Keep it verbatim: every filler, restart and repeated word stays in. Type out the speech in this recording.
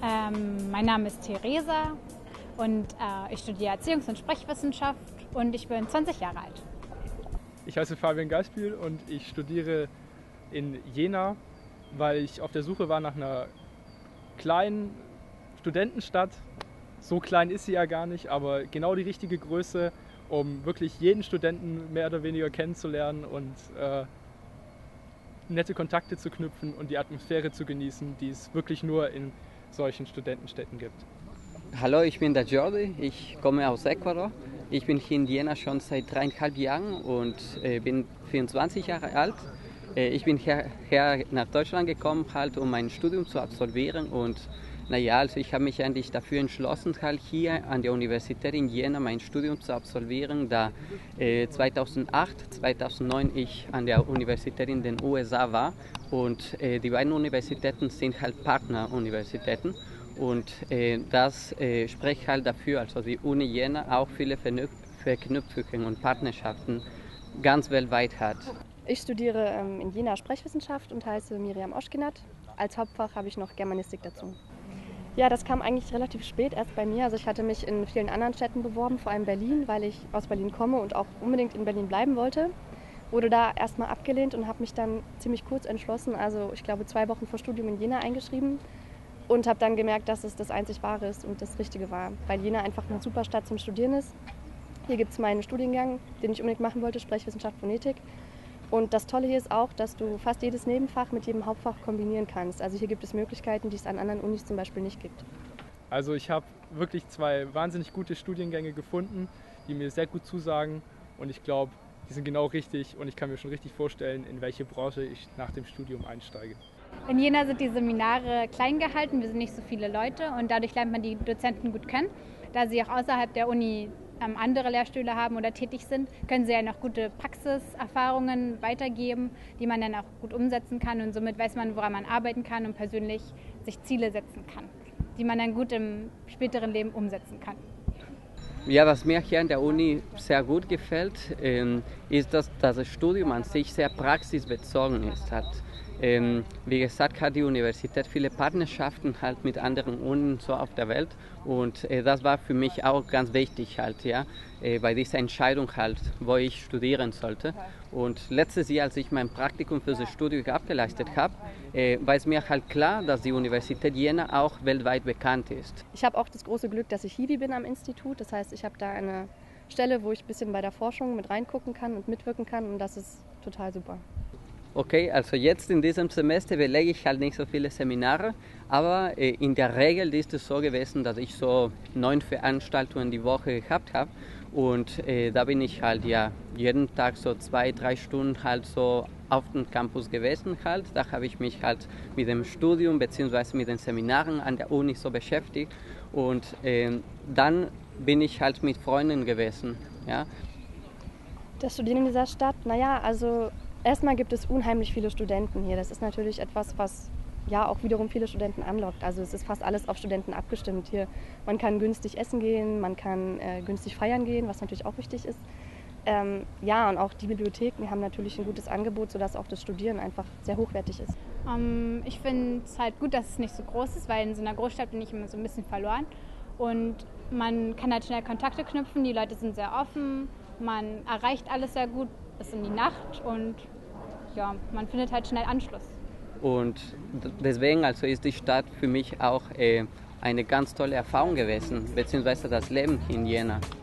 Ähm, mein Name ist Theresa und äh, ich studiere Erziehungs- und Sprechwissenschaft und ich bin zwanzig Jahre alt. Ich heiße Fabian Geisbühl und ich studiere in Jena, weil ich auf der Suche war nach einer kleinen Studentenstadt. So klein ist sie ja gar nicht, aber genau die richtige Größe, um wirklich jeden Studenten mehr oder weniger kennenzulernen und äh, nette Kontakte zu knüpfen und die Atmosphäre zu genießen, die es wirklich nur in solchen Studentenstädten gibt. Hallo, ich bin der Jordi, ich komme aus Ecuador. Ich bin hier in Jena schon seit dreieinhalb Jahren und äh, bin vierundzwanzig Jahre alt. Äh, ich bin hierher nach Deutschland gekommen, halt, um mein Studium zu absolvieren. Und naja, also ich habe mich eigentlich dafür entschlossen, halt hier an der Universität in Jena mein Studium zu absolvieren, da äh, zweitausendacht, zweitausendneun ich an der Universität in den U S A war. Und äh, die beiden Universitäten sind halt Partneruniversitäten. Und äh, das äh, spricht halt dafür, also die Uni Jena auch viele Verknüpfungen und Partnerschaften ganz weltweit hat. Ich studiere ähm, in Jena Sprechwissenschaft und heiße Miriam Oschkinat. Als Hauptfach habe ich noch Germanistik dazu. Ja, das kam eigentlich relativ spät erst bei mir. Also ich hatte mich in vielen anderen Städten beworben, vor allem Berlin, weil ich aus Berlin komme und auch unbedingt in Berlin bleiben wollte. Wurde da erstmal abgelehnt und habe mich dann ziemlich kurz entschlossen, also ich glaube zwei Wochen vor Studium in Jena eingeschrieben. Und habe dann gemerkt, dass es das einzig Wahre ist und das Richtige war, weil Jena einfach eine super Stadt zum Studieren ist. Hier gibt es meinen Studiengang, den ich unbedingt machen wollte, Sprechwissenschaft, Phonetik. Und das Tolle hier ist auch, dass du fast jedes Nebenfach mit jedem Hauptfach kombinieren kannst. Also hier gibt es Möglichkeiten, die es an anderen Unis zum Beispiel nicht gibt. Also ich habe wirklich zwei wahnsinnig gute Studiengänge gefunden, die mir sehr gut zusagen und ich glaube, die sind genau richtig und ich kann mir schon richtig vorstellen, in welche Branche ich nach dem Studium einsteige. In Jena sind die Seminare klein gehalten, wir sind nicht so viele Leute und dadurch lernt man die Dozenten gut kennen. Da sie auch außerhalb der Uni ähm, andere Lehrstühle haben oder tätig sind, können sie ja noch gute Praxiserfahrungen weitergeben, die man dann auch gut umsetzen kann und somit weiß man, woran man arbeiten kann und persönlich sich Ziele setzen kann, die man dann gut im späteren Leben umsetzen kann. Ja, was mir hier an der Uni sehr gut gefällt, ähm, ist, dass das Studium an sich sehr praxisbezogen ist. Hat. Ähm, wie gesagt, hat die Universität viele Partnerschaften halt mit anderen Unis so auf der Welt und äh, das war für mich auch ganz wichtig halt, ja, äh, bei dieser Entscheidung halt, wo ich studieren sollte. Und letztes Jahr, als ich mein Praktikum für das Studium abgeleistet habe, äh, war es mir halt klar, dass die Universität Jena auch weltweit bekannt ist. Ich habe auch das große Glück, dass ich Hiwi bin am Institut, das heißt, ich habe da eine Stelle, wo ich ein bisschen bei der Forschung mit reingucken kann und mitwirken kann und das ist total super. Okay, also jetzt in diesem Semester belege ich halt nicht so viele Seminare, aber äh, in der Regel ist es so gewesen, dass ich so neun Veranstaltungen die Woche gehabt habe und äh, da bin ich halt ja jeden Tag so zwei, drei Stunden halt so auf dem Campus gewesen halt. Da habe ich mich halt mit dem Studium bzw. mit den Seminaren an der Uni so beschäftigt und äh, dann bin ich halt mit Freunden gewesen, ja. Das Studieren in dieser Stadt, naja, also erstmal gibt es unheimlich viele Studenten hier. Das ist natürlich etwas, was ja auch wiederum viele Studenten anlockt. Also es ist fast alles auf Studenten abgestimmt hier. Man kann günstig essen gehen, man kann äh, günstig feiern gehen, was natürlich auch wichtig ist. Ähm, ja, und auch die Bibliotheken haben natürlich ein gutes Angebot, sodass auch das Studieren einfach sehr hochwertig ist. Um, ich finde es halt gut, dass es nicht so groß ist, weil in so einer Großstadt bin ich immer so ein bisschen verloren. Und man kann halt schnell Kontakte knüpfen, die Leute sind sehr offen, man erreicht alles sehr gut bis in die Nacht und ja, man findet halt schnell Anschluss. Und deswegen also ist die Stadt für mich auch äh, eine ganz tolle Erfahrung gewesen, beziehungsweise das Leben in Jena.